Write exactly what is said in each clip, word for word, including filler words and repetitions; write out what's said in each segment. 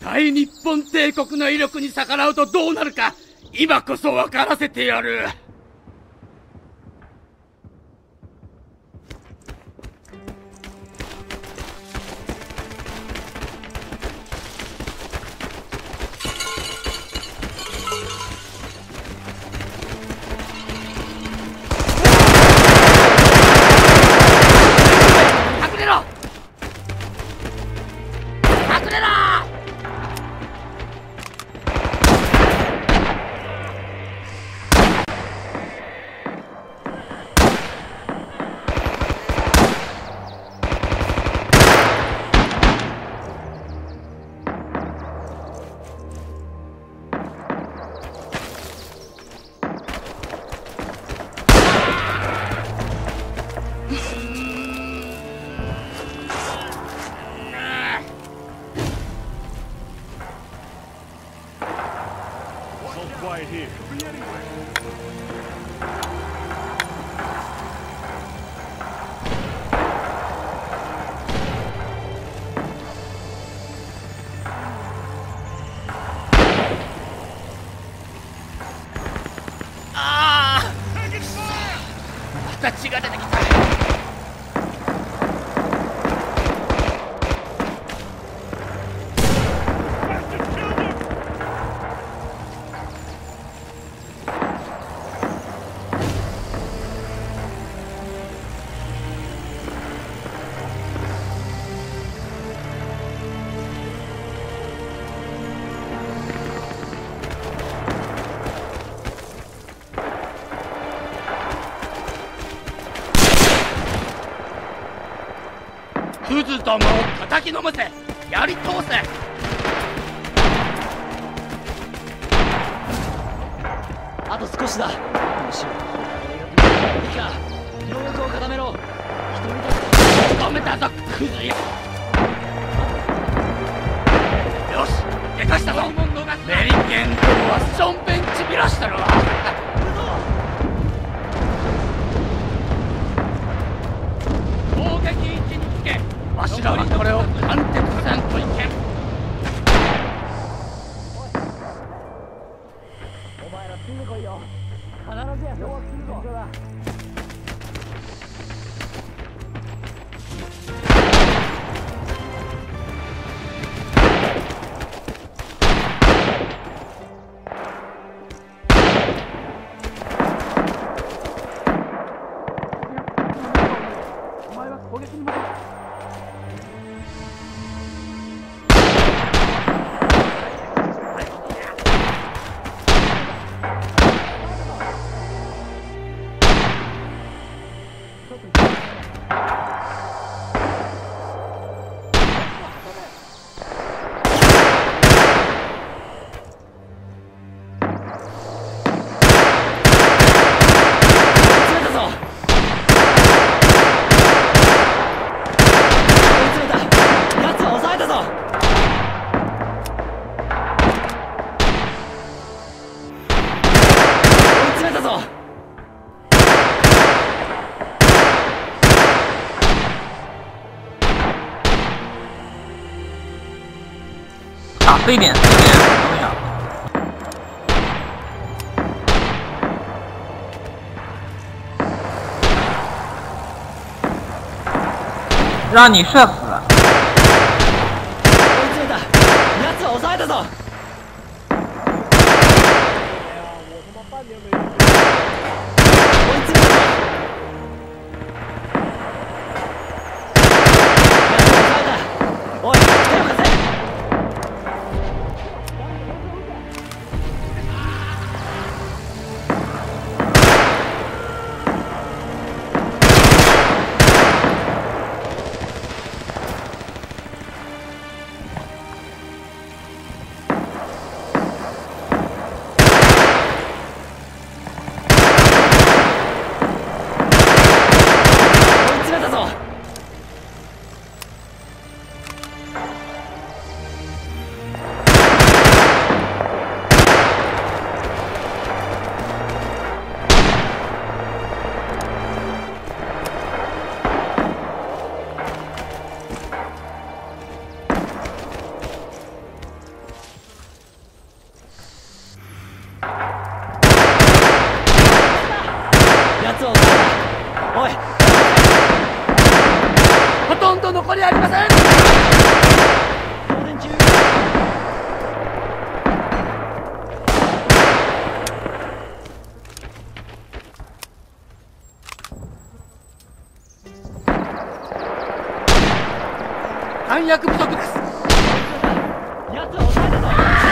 大日本帝国の威力に逆らうとどうなるか、今こそ分からせてやる。隠れろ！隠れろ！ Quiet here. Could be anywhere. Ah! また血が出てきた。クズどもを叩きのめせ、やり通せ。 あと少しだ。どうしよう。いいか、両翼を固めろ。一人だけ止めたぞ、クズよ。よし、でかしたぞ。メリケン党はしょんべんちびらしたるわ。攻撃位置につけ、わしらはこれを貫徹せんといけん。 お前らついてこいよ。必ずやそうするぞ。だ。お前は攻撃に向かう。 啊，这一点，这一点很重要。让你射死了。 追いついた。奴は抑えたぞ。追いついたぞ。奴は抑えた。おい、手を貸せ。 弾薬不足です。 奴を抑えたぞ。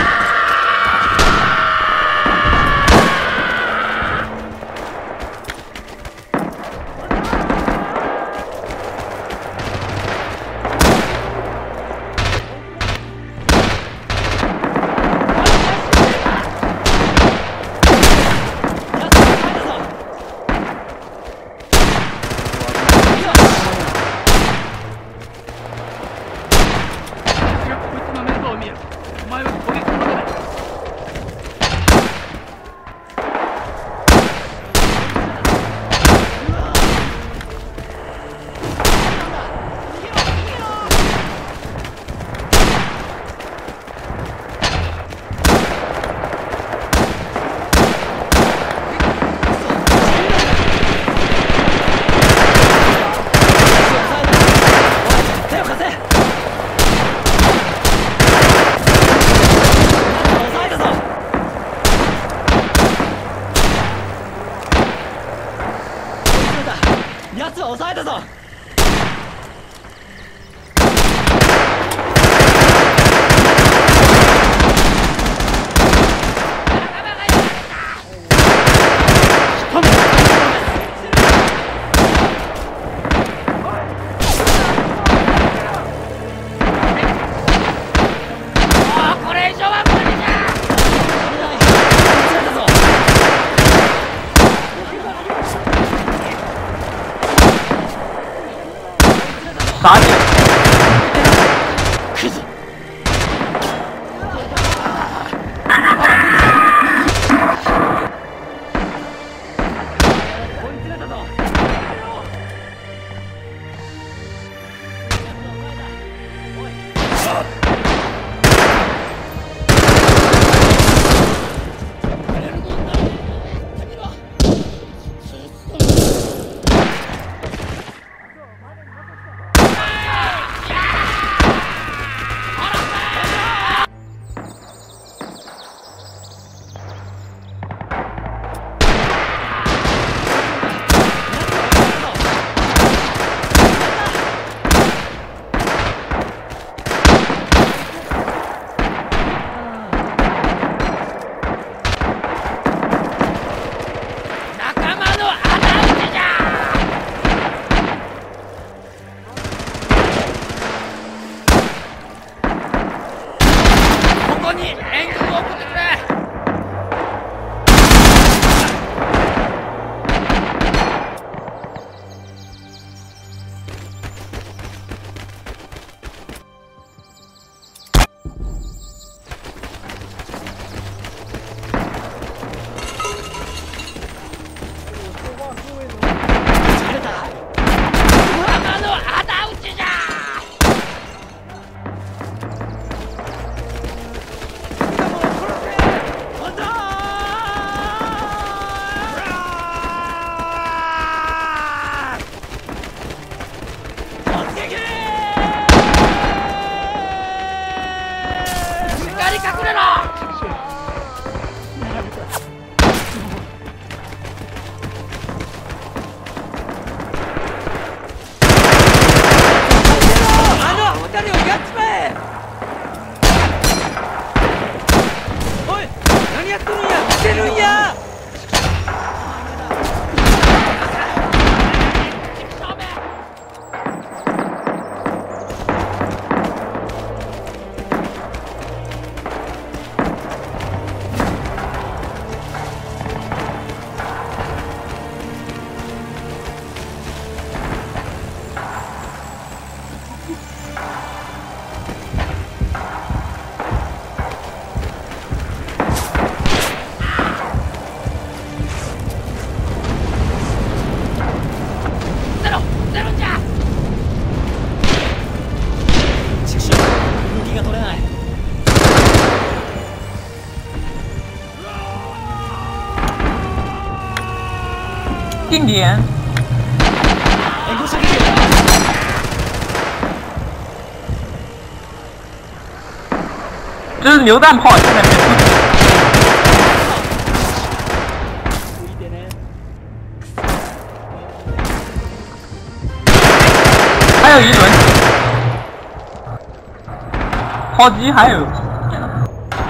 奴は抑えたぞ。 打你！ クズ！ 定点。这是榴弹炮，现在没出。还有一轮。 炮击还有，天呐。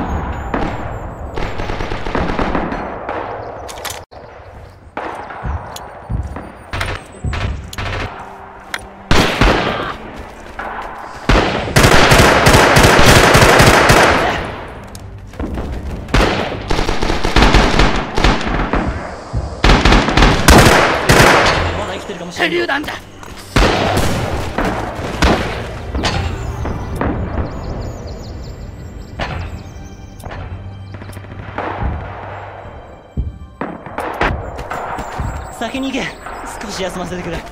手榴弾だ。先に行け。少し休ませてくれ。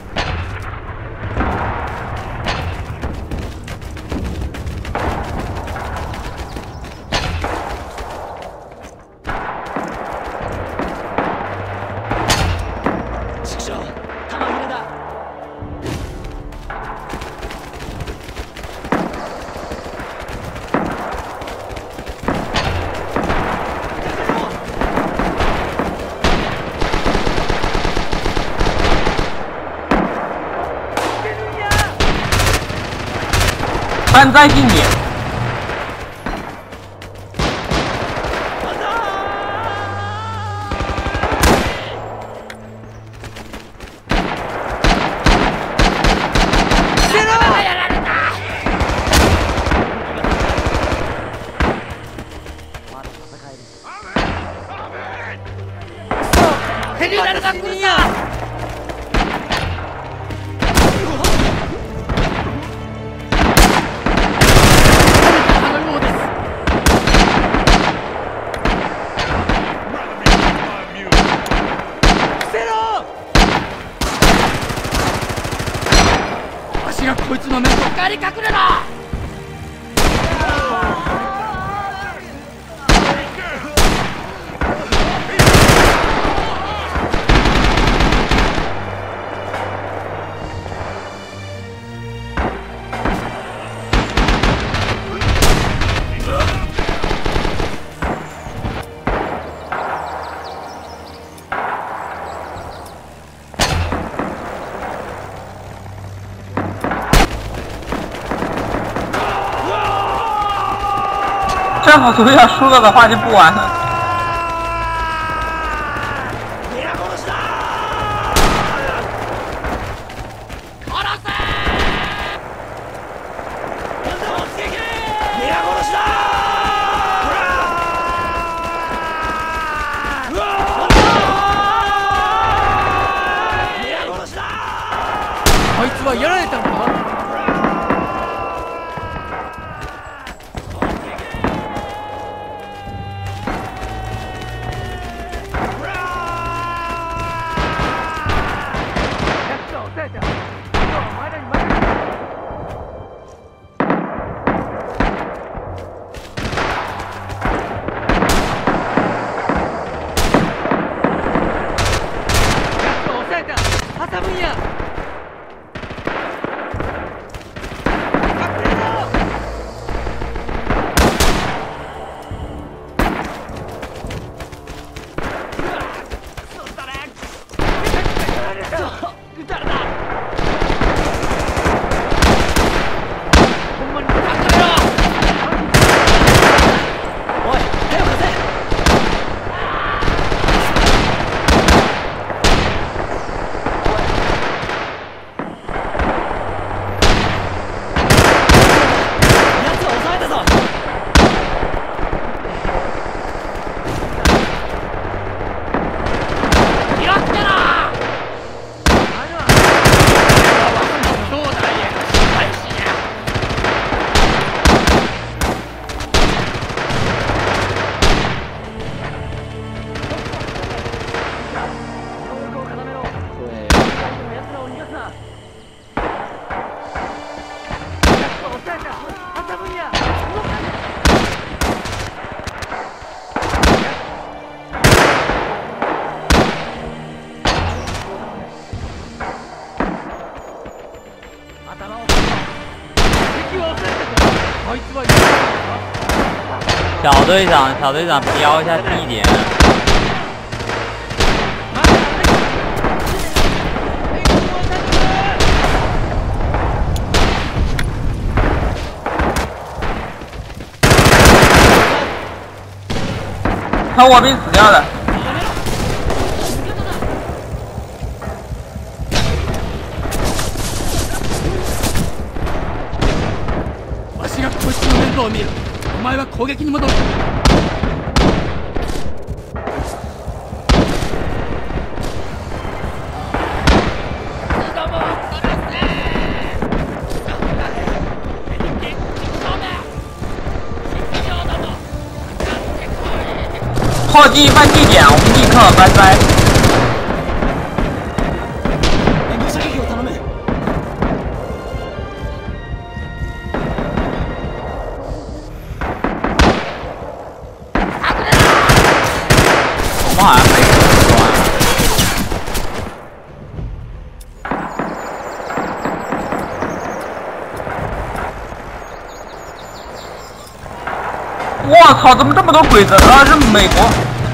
畜生、弾切れだ。 山寨经典。 手榴弾が来るんや。こいつの目とかり隠れろ。 战斧图要输了的话就不玩了。こいつはやられたのか。挟むんや。 小队长，小队长标一下地点。 看我兵死掉了。 わしがこいつの面倒を見る。お前は攻撃に戻る。 炮击犯地点，我们立刻拜拜。 援護射撃を頼む。 我们好像没死完。我操！怎么这么多鬼子？啊，是美国。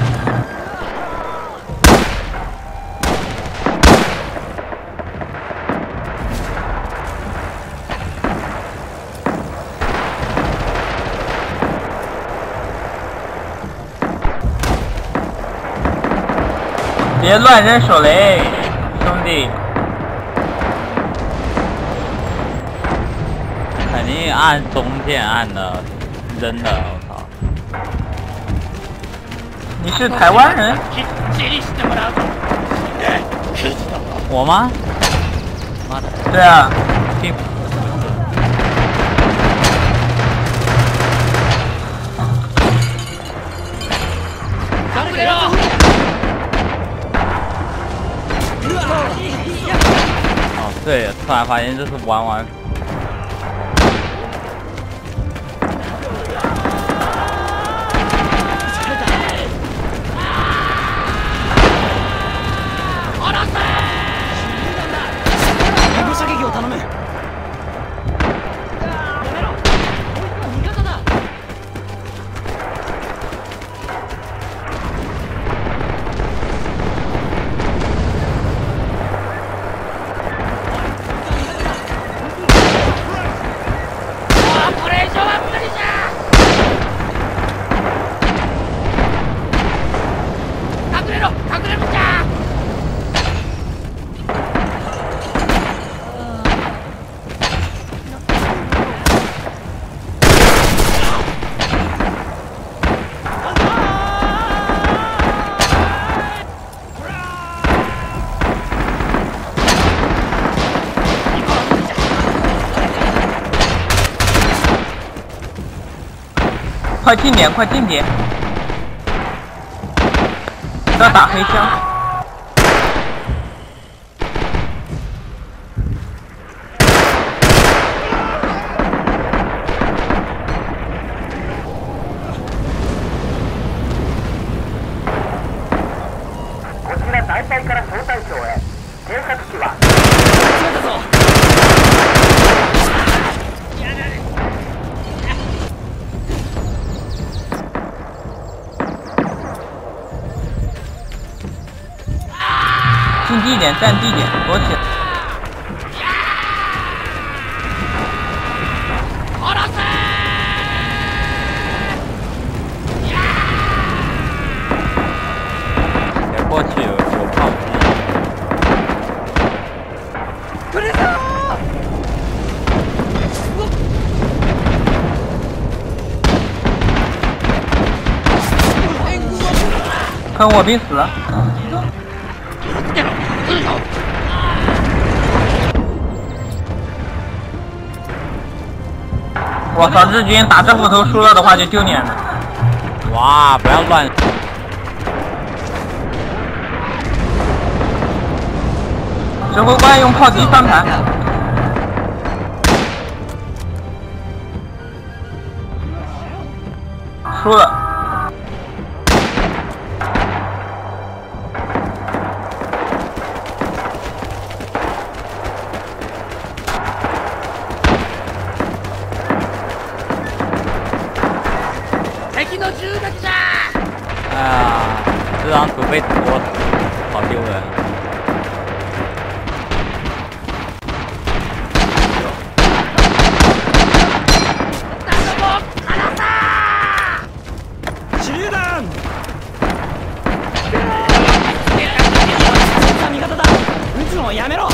别乱扔手雷，兄弟！肯定按中键按的扔的，我操！你是台湾人？我吗？妈的！对啊。并哦，对，突然发现这是玩玩。 援護射撃を頼む。やめろ。こいつは味方だ。 これ以上は無理じゃ。隠れろ、隠れるんじゃ。 快近点，快近点！要打黑枪。 こちら大隊から小隊長へ。偵察機は詰めたぞ。 进地点，占地点，躲起来！别过去，我炮击。看我兵死了。我操！日军打这斧头输了的话就丢脸了。哇！不要乱。指挥官用炮击翻盘。输了。 敵の銃撃じゃ。 哎呀，这张图被拖了，好丢人。 手榴弾。 もうやめろ。